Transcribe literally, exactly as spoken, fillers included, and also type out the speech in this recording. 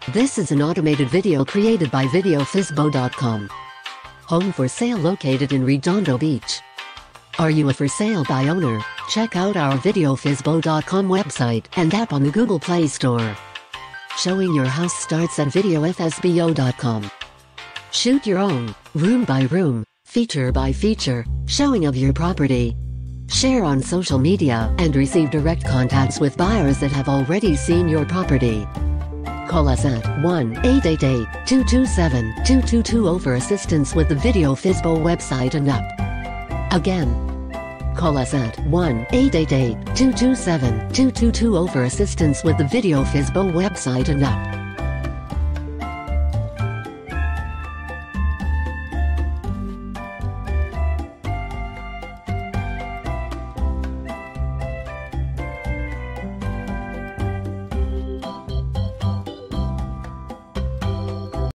This is an automated video created by video fizbo dot com. Home for sale located in Redondo Beach. Are you a for sale by owner? Check out our video fizbo dot com website and app on the Google Play Store. Showing your house starts at video fizbo dot com. Shoot your own, room by room, feature by feature, showing of your property. Share on social media and receive direct contacts with buyers that have already seen your property. Call us at one eight eight eight, two two seven, two two two zero for assistance with the Video Fizbo website and app. Again, call us at one eight eight eight, two two seven, two two two zero for assistance with the Video Fizbo website and app.